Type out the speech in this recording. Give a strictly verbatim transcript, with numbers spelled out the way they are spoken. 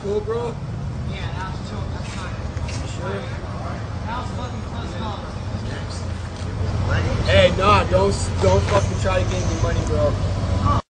cool, bro? Yeah, that was two. That's fine. Sure. That was fucking close call. Hey, nah, don't don't fucking try to get any money, bro.